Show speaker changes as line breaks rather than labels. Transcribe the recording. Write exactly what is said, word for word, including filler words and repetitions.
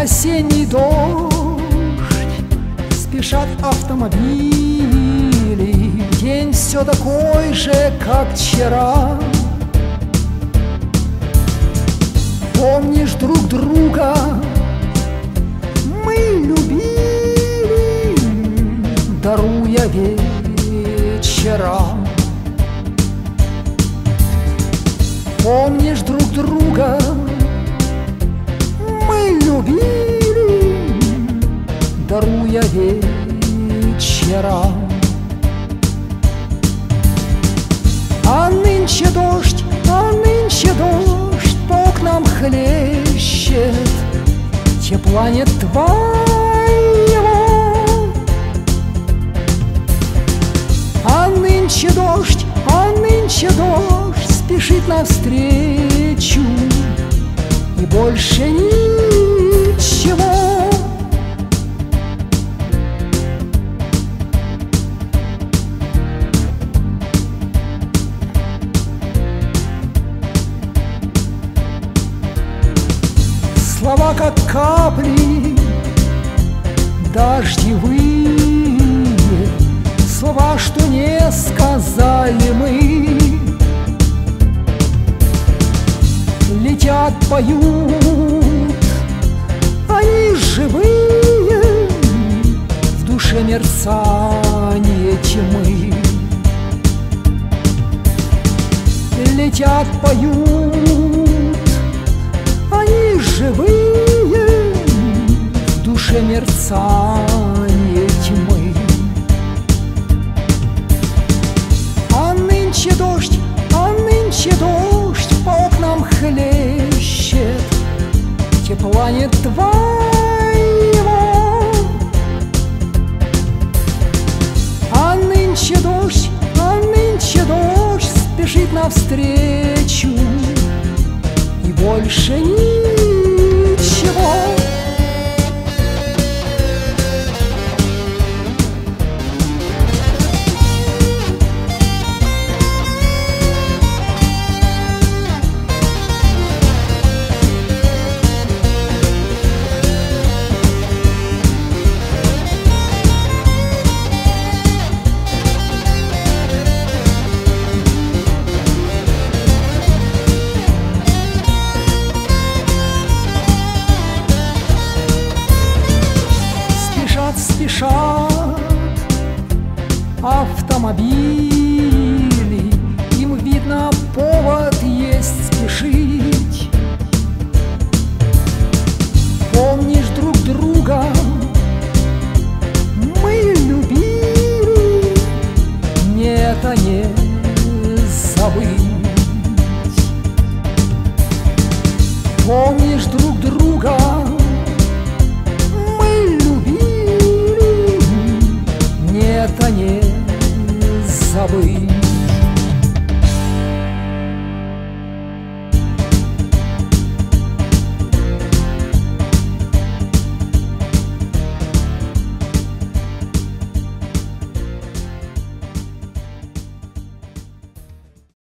осенний дождь, спешат автомобили. День все такой же, как вчера. Помнишь друг друга, мы любили, даруя вечера. Помнишь друг друга, мы любили, даруя вечера. А нынче дождь, а нынче дождь по окнам хлещет, тепла нет твоего. А нынче дождь, а нынче дождь спешит навстречу, и больше ничего. Слова, как капли дождевые, слова, что не сказали мы, летят, поют, они живые, в душе мерцание тьмы. Летят, поют, они живые, в душе мерцание тьмы. А нынче дождь, а нынче дождь по окнам хлещет, тепла нет твоего. А нынче дождь, а нынче дождь спешит навстречу, и больше ничего. Спешат автомобили, им видно, повод есть спешить. Помнишь друг друга, мы любили, нет, а не забыть. Помнишь друг друга, это не забыть.